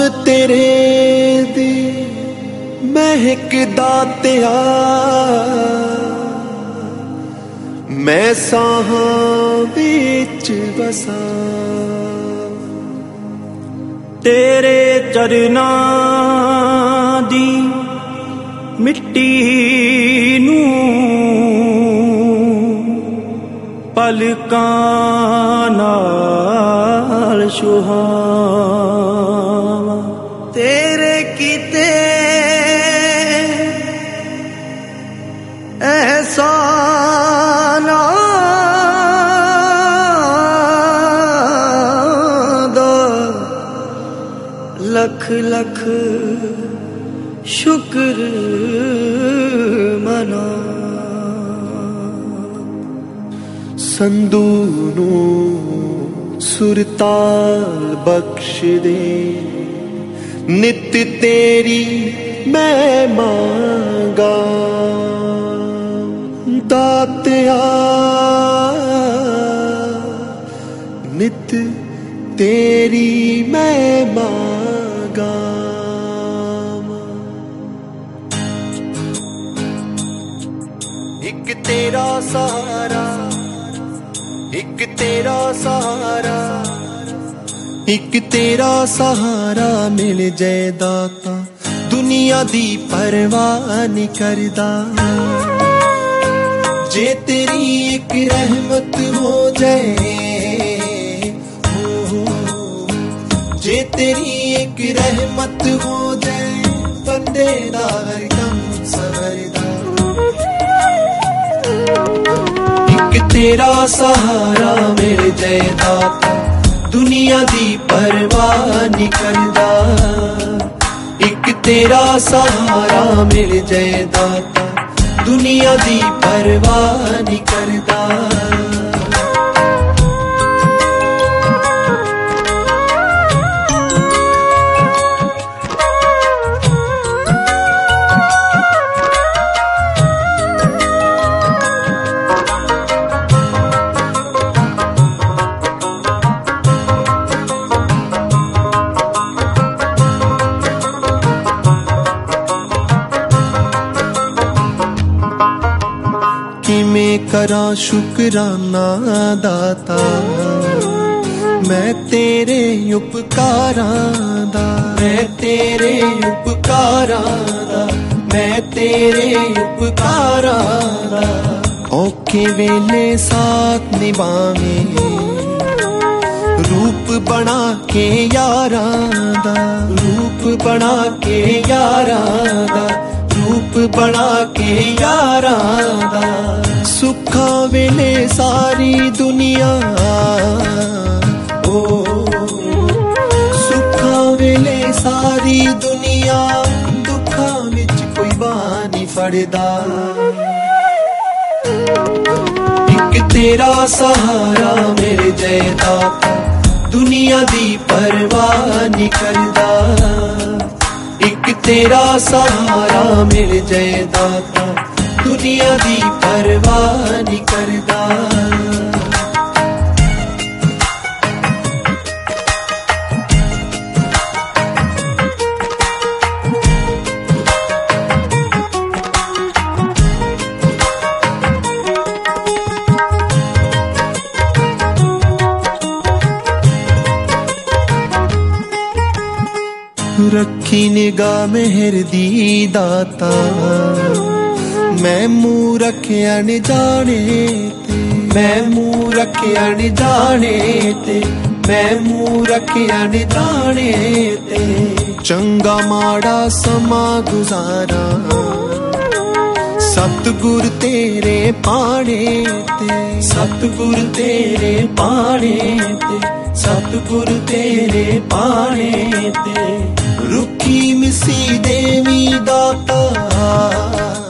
तेरे दी महकदा तिया मैं साहां विच बसा तेरे चरना दी मिट्टी नू पलकां नाल सुहावा तेरे कीते एहसानां दा लख लख शुक्र मना संधू नू सुरताल बख्श दे नित तेरी मैं मांगा दातिया नित तेरी मैं मांगा एक तेरा सहारा एक तेरा सहारा एक तेरा सहारा मिल जाए दाता दुनिया दी परवाह नहीं करदा जे तेरी एक रहमत हो जाए जे तेरी एक रहमत हो जाए बंदे दा हर कम सवरदा एक तेरा सहारा मिल जाए दाता दुनिया दी परवाह नहीं करदा एक तेरा सहारा मिल जाए दाता दुनिया दी परवाह नहीं करदा किमें करा शुकराना दाता मैं तेरे उपकारां दा मैं तेरे उपकारां दा मैं तेरे उपकारां दा औखे वेले साथ निभावें रूप बना के यारां दा रूप बना के यारां दा रूप बना के यारां दा सुखा वेले सारी दुनिया ओ सुखा वेले सारी दुनिया दुखा विच कोई बाह नहीं फड़दा एक तेरा सहारा मेरे जय दाता दुनिया दी परवाह नहीं करदा एक तेरा सहारा मिल जाए दाता दुनिया दी परवाह नहीं करदा रखी निगाह मेहर दी दाता मैं मुंह रखिया न जाने ते मैं मुंह रखिया न जाने ते मैं मुंह रखिया न जाने ते चंगा माड़ा समा गुजारा सतगुर तेरे पाने ते सतगुर तेरे पाने ते सतगुर तेरे पाने ते रुखी मिसी देवी दाता